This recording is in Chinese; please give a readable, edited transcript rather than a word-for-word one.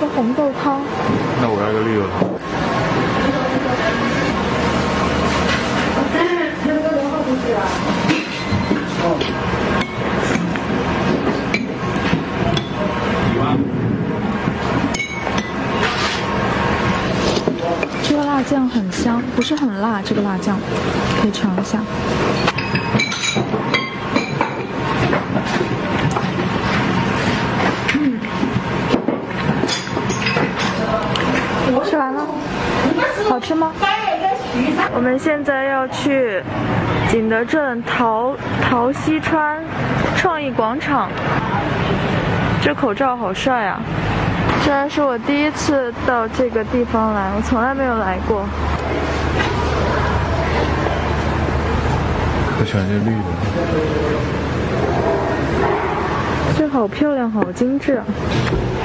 红豆汤。 那我要个绿豆汤。 这个辣酱很香，不是很辣，这个辣酱可以尝一下。吃完了，好吃吗？我们现在要去景德镇陶溪川创意广场。这口罩好帅啊！这还是我第一次到这个地方来，我从来没有来过。 我喜欢这绿的。 这好漂亮，好精致啊！